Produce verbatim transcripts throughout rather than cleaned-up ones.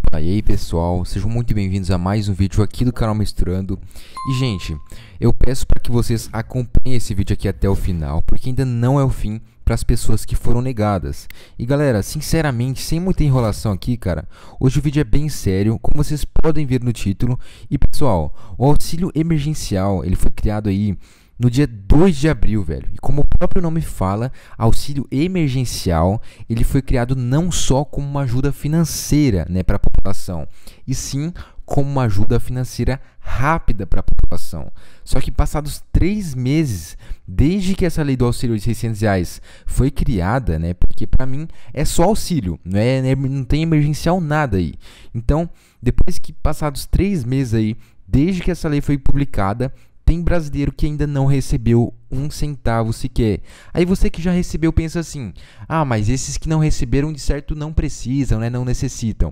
Opa, e aí pessoal, sejam muito bem-vindos a mais um vídeo aqui do canal Misturando. E gente, eu peço para que vocês acompanhem esse vídeo aqui até o final, porque ainda não é o fim para as pessoas que foram negadas. E galera, sinceramente, sem muita enrolação aqui, cara, hoje o vídeo é bem sério, como vocês podem ver no título. E pessoal, o auxílio emergencial, ele foi criado aí no dia dois de abril, velho. E como o próprio nome fala, auxílio emergencial, ele foi criado não só como uma ajuda financeira, né, para a população, e sim como uma ajuda financeira rápida para a população. Só que passados três meses, desde que essa lei do auxílio de seiscentos reais foi criada, né, porque para mim é só auxílio, não, é, não tem emergencial nada aí. Então, depois que passados três meses aí, desde que essa lei foi publicada, tem brasileiro que ainda não recebeu um centavo sequer. Aí você que já recebeu pensa assim: ah, mas esses que não receberam de certo não precisam, né? Não necessitam.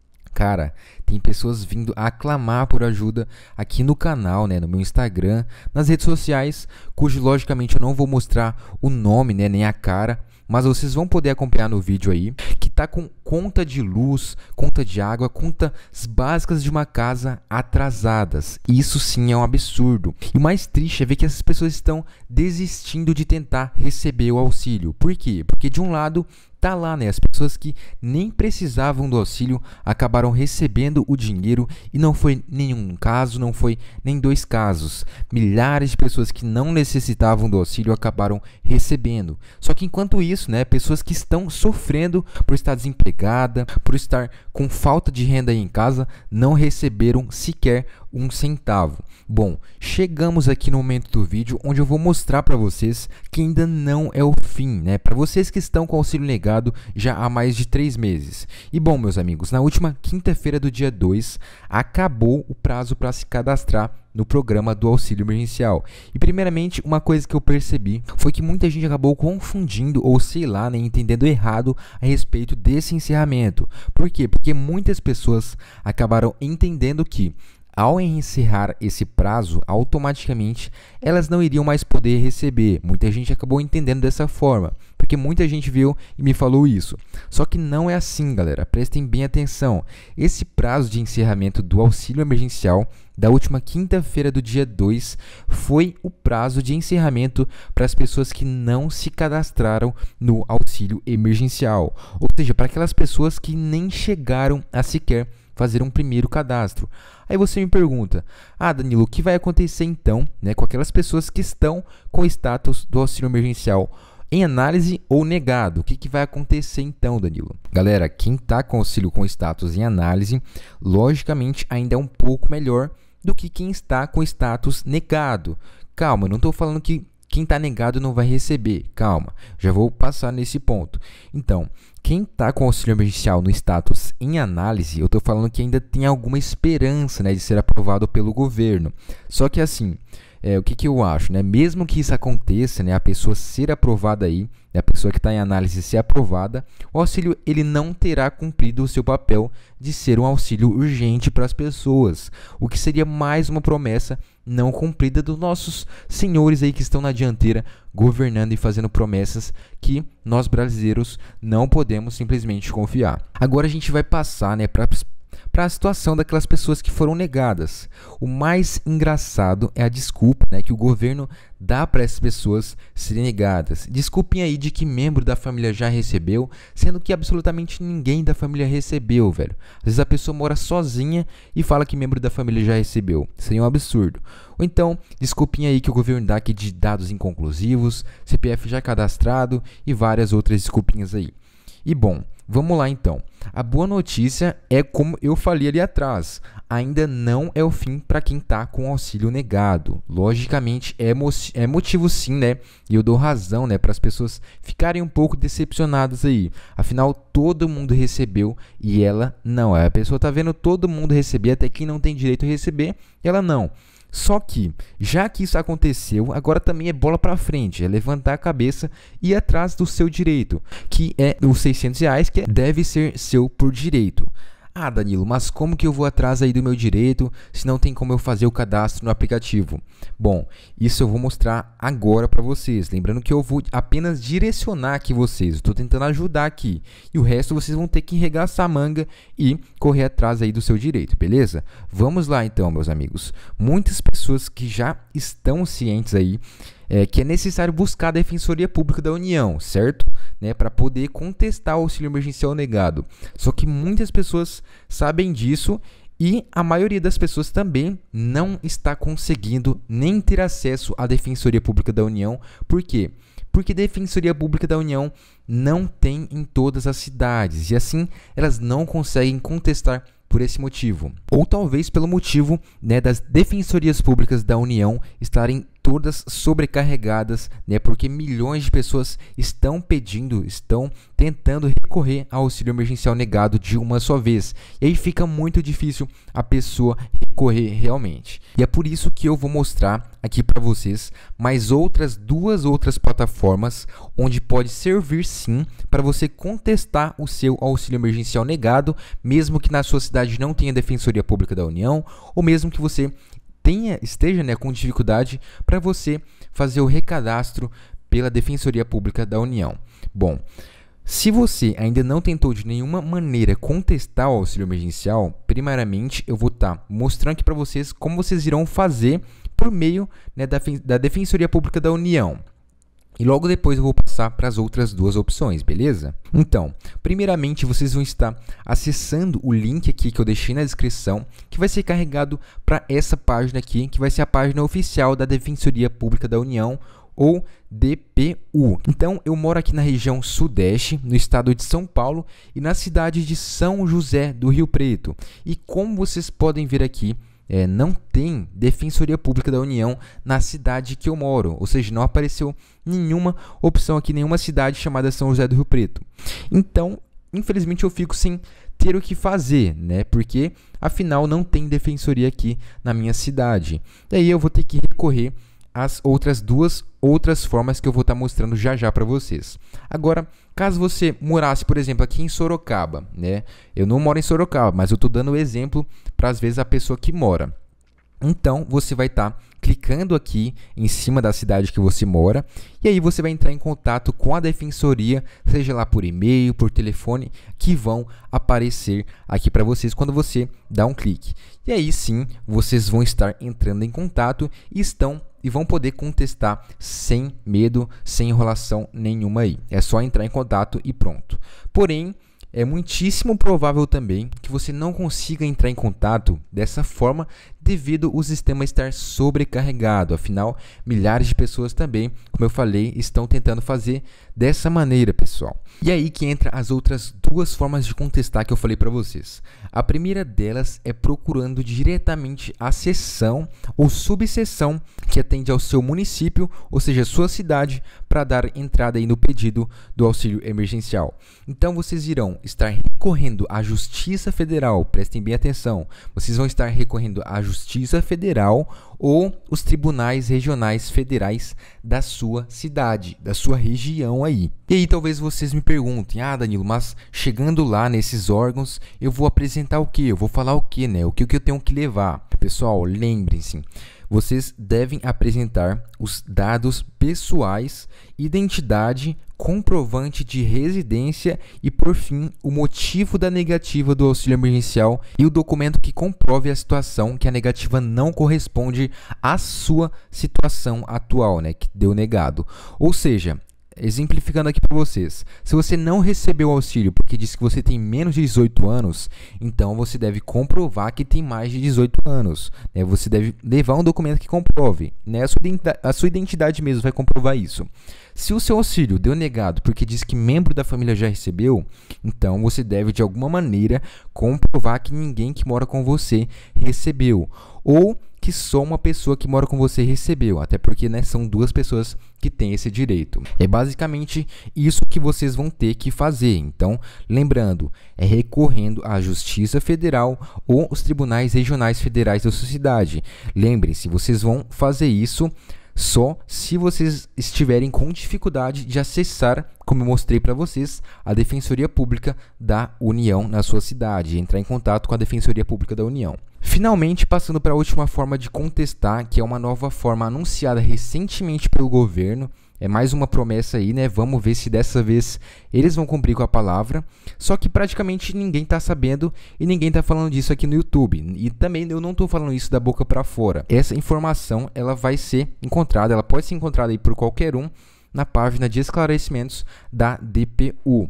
Cara, tem pessoas vindo aclamar por ajuda aqui no canal, né, no meu Instagram, nas redes sociais, cujo logicamente eu não vou mostrar o nome, né, nem a cara, mas vocês vão poder acompanhar no vídeo aí, que tá com conta de luz, conta de água, contas básicas de uma casa atrasadas. Isso sim é um absurdo. E o mais triste é ver que essas pessoas estão desistindo de tentar receber o auxílio. Por quê? Porque de um lado tá lá, né, as pessoas que nem precisavam do auxílio acabaram recebendo o dinheiro, e não foi nenhum caso, não foi nem dois casos. Milhares de pessoas que não necessitavam do auxílio acabaram recebendo. Só que enquanto isso, né, pessoas que estão sofrendo por estar desempregada, por estar com falta de renda aí em casa, não receberam sequer um centavo. Bom, chegamos aqui no momento do vídeo onde eu vou mostrar para vocês que ainda não é o fim, né? Para vocês que estão com auxílio negado já há mais de três meses. E bom, meus amigos, na última quinta-feira do dia dois, acabou o prazo para se cadastrar no programa do auxílio emergencial. E primeiramente, uma coisa que eu percebi foi que muita gente acabou confundindo, ou sei lá, né, entendendo errado a respeito desse encerramento. Por quê? Porque muitas pessoas acabaram entendendo que ao encerrar esse prazo, automaticamente elas não iriam mais poder receber. Muita gente acabou entendendo dessa forma, porque muita gente viu e me falou isso. Só que não é assim, galera. Prestem bem atenção. Esse prazo de encerramento do auxílio emergencial da última quinta-feira do dia dois foi o prazo de encerramento para as pessoas que não se cadastraram no auxílio emergencial. Ou seja, para aquelas pessoas que nem chegaram a sequer fazer um primeiro cadastro. Aí você me pergunta: ah, Danilo, o que vai acontecer então, né, com aquelas pessoas que estão com o status do auxílio emergencial em análise ou negado? O que, que vai acontecer então, Danilo? Galera, quem está com auxílio com status em análise, logicamente ainda é um pouco melhor do que quem está com status negado. Calma, eu não estou falando que quem está negado não vai receber. Calma, já vou passar nesse ponto. Então, quem está com auxílio emergencial no status em análise, eu estou falando que ainda tem alguma esperança, né, de ser aprovado pelo governo. Só que assim, é, o que, que eu acho, né? Mesmo que isso aconteça, né, a pessoa ser aprovada aí, né, a pessoa que está em análise ser aprovada, o auxílio ele não terá cumprido o seu papel de ser um auxílio urgente para as pessoas, o que seria mais uma promessa não cumprida dos nossos senhores aí que estão na dianteira, governando e fazendo promessas que nós brasileiros não podemos simplesmente confiar. Agora a gente vai passar, né, para para a situação daquelas pessoas que foram negadas. O mais engraçado é a desculpa, né, que o governo dá para essas pessoas serem negadas. Desculpem aí de que membro da família já recebeu, sendo que absolutamente ninguém da família recebeu, velho. Às vezes a pessoa mora sozinha e fala que membro da família já recebeu. Seria um absurdo. Ou então, desculpem aí que o governo dá aqui de dados inconclusivos, C P F já cadastrado e várias outras desculpinhas aí. E bom, vamos lá então. A boa notícia é, como eu falei ali atrás, ainda não é o fim para quem está com auxílio negado. Logicamente é, mo é motivo sim, né? E eu dou razão, né, para as pessoas ficarem um pouco decepcionadas aí. Afinal, todo mundo recebeu e ela não. A pessoa tá vendo todo mundo receber, até quem não tem direito a receber, ela não. Só que, já que isso aconteceu, agora também é bola para frente, é levantar a cabeça e ir atrás do seu direito, que é os seiscentos reais, que deve ser seu por direito. Ah, Danilo, mas como que eu vou atrás aí do meu direito se não tem como eu fazer o cadastro no aplicativo? Bom, isso eu vou mostrar agora para vocês. Lembrando que eu vou apenas direcionar aqui vocês. Estou tentando ajudar aqui. E o resto vocês vão ter que enregaçar a manga e correr atrás aí do seu direito, beleza? Vamos lá então, meus amigos. Muitas pessoas que já estão cientes aí É, que é necessário buscar a Defensoria Pública da União, certo? Né, para poder contestar o auxílio emergencial negado. Só que muitas pessoas sabem disso e a maioria das pessoas também não está conseguindo nem ter acesso à Defensoria Pública da União. Por quê? Porque a Defensoria Pública da União não tem em todas as cidades e assim elas não conseguem contestar por esse motivo. Ou talvez pelo motivo, né, das Defensorias Públicas da União estarem todas sobrecarregadas, né, porque milhões de pessoas estão pedindo, estão tentando recorrer ao auxílio emergencial negado de uma só vez. E aí fica muito difícil a pessoa recorrer realmente. E é por isso que eu vou mostrar aqui para vocês mais outras duas outras plataformas onde pode servir sim para você contestar o seu auxílio emergencial negado, mesmo que na sua cidade não tenha Defensoria Pública da União, ou mesmo que você tenha, esteja né, com dificuldade para você fazer o recadastro pela Defensoria Pública da União. Bom, se você ainda não tentou de nenhuma maneira contestar o auxílio emergencial, primeiramente eu vou estar tá mostrando aqui para vocês como vocês irão fazer por meio né, da, da Defensoria Pública da União. E logo depois eu vou passar para as outras duas opções, beleza? Então, primeiramente vocês vão estar acessando o link aqui que eu deixei na descrição, que vai ser carregado para essa página aqui, que vai ser a página oficial da Defensoria Pública da União, ou D P U. Então, eu moro aqui na região sudeste, no estado de São Paulo, e na cidade de São José do Rio Preto. E como vocês podem ver aqui, É, não tem Defensoria Pública da União na cidade que eu moro, ou seja, não apareceu nenhuma opção aqui, nenhuma cidade chamada São José do Rio Preto. Então, infelizmente eu fico sem ter o que fazer, né? Porque afinal não tem defensoria aqui na minha cidade. Daí eu vou ter que recorrer às outras duas outras formas que eu vou estar mostrando já já para vocês. Agora, caso você morasse, por exemplo, aqui em Sorocaba, né? Eu não moro em Sorocaba, mas eu estou dando o exemplo para às vezes a pessoa que mora. Então, você vai estar clicando aqui em cima da cidade que você mora e aí você vai entrar em contato com a defensoria, seja lá por e-mail, por telefone, que vão aparecer aqui para vocês quando você dá um clique. E aí sim, vocês vão estar entrando em contato e estão e vão poder contestar sem medo, sem enrolação nenhuma aí. É só entrar em contato e pronto. Porém, é muitíssimo provável também que você não consiga entrar em contato dessa forma devido o sistema estar sobrecarregado. Afinal, milhares de pessoas também, como eu falei, estão tentando fazer dessa maneira, pessoal. E aí que entra as outras duas formas de contestar que eu falei para vocês. A primeira delas é procurando diretamente a seção ou subseção que atende ao seu município, ou seja, sua cidade, para dar entrada aí no pedido do auxílio emergencial. Então, vocês irão estar recorrendo à Justiça Federal, prestem bem atenção, vocês vão estar recorrendo à Justiça Federal ou os tribunais regionais federais da sua cidade, da sua região aí. E aí talvez vocês me perguntem, ah Danilo, mas chegando lá nesses órgãos, eu vou apresentar o que? Eu vou falar o que, né? O que, o que eu tenho que levar? Pessoal, lembrem-se, vocês devem apresentar os dados pessoais, identidade, comprovante de residência e, por fim, o motivo da negativa do auxílio emergencial e o documento que comprove a situação que a negativa não corresponde à sua situação atual, né, que deu negado. Ou seja, exemplificando aqui para vocês, se você não recebeu o auxílio porque diz que você tem menos de dezoito anos, então você deve comprovar que tem mais de dezoito anos. Né? Você deve levar um documento que comprove. Né? A, sua a sua identidade mesmo vai comprovar isso. Se o seu auxílio deu negado porque diz que membro da família já recebeu, então você deve de alguma maneira comprovar que ninguém que mora com você recebeu. Ou que só uma pessoa que mora com você recebeu, até porque né, são duas pessoas que têm esse direito. É basicamente isso que vocês vão ter que fazer. Então, lembrando, é recorrendo à Justiça Federal ou os tribunais regionais federais da sua cidade. Lembrem-se, vocês vão fazer isso só se vocês estiverem com dificuldade de acessar, como eu mostrei para vocês, a Defensoria Pública da União na sua cidade, entrar em contato com a Defensoria Pública da União. Finalmente, passando para a última forma de contestar, que é uma nova forma anunciada recentemente pelo governo. É mais uma promessa aí, né? Vamos ver se dessa vez eles vão cumprir com a palavra. Só que praticamente ninguém tá sabendo e ninguém tá falando disso aqui no YouTube. E também eu não tô falando isso da boca para fora. Essa informação, ela vai ser encontrada, ela pode ser encontrada aí por qualquer um na página de esclarecimentos da D P U.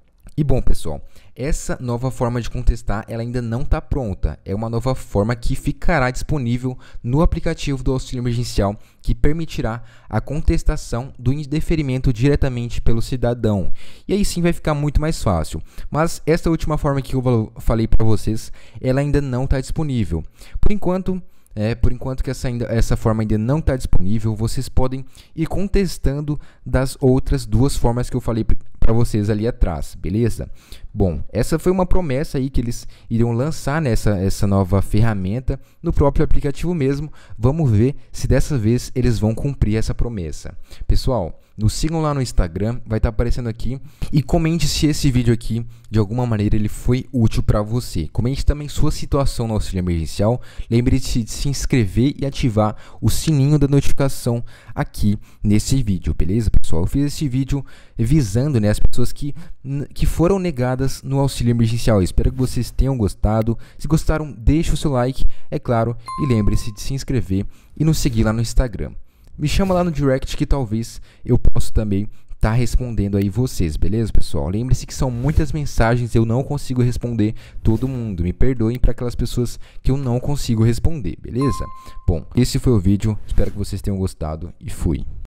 E bom, pessoal, essa nova forma de contestar, ela ainda não está pronta. É uma nova forma que ficará disponível no aplicativo do auxílio emergencial, que permitirá a contestação do indeferimento diretamente pelo cidadão. E aí sim vai ficar muito mais fácil. Mas essa última forma que eu falei para vocês, ela ainda não está disponível. Por enquanto... É, por enquanto que essa, ainda, essa forma ainda não está disponível, vocês podem ir contestando das outras duas formas que eu falei para vocês ali atrás, beleza? Bom, essa foi uma promessa aí que eles iriam lançar nessa essa nova ferramenta no próprio aplicativo mesmo. Vamos ver se dessa vez eles vão cumprir essa promessa. Pessoal, nos sigam lá no Instagram, vai estar aparecendo aqui, e comente se esse vídeo aqui, de alguma maneira, ele foi útil para você. Comente também sua situação no auxílio emergencial. Lembre-se de se inscrever e ativar o sininho da notificação aqui nesse vídeo, beleza, pessoal? Eu fiz esse vídeo visando, né, as pessoas que, que foram negadas no auxílio emergencial. Eu espero que vocês tenham gostado. Se gostaram, deixe o seu like, é claro, e lembre-se de se inscrever e nos seguir lá no Instagram. Me chama lá no direct que talvez eu possa também estar tá respondendo aí vocês, beleza, pessoal? Lembre-se que são muitas mensagens, eu não consigo responder todo mundo. Me perdoem para aquelas pessoas que eu não consigo responder, beleza? Bom, esse foi o vídeo, espero que vocês tenham gostado e fui.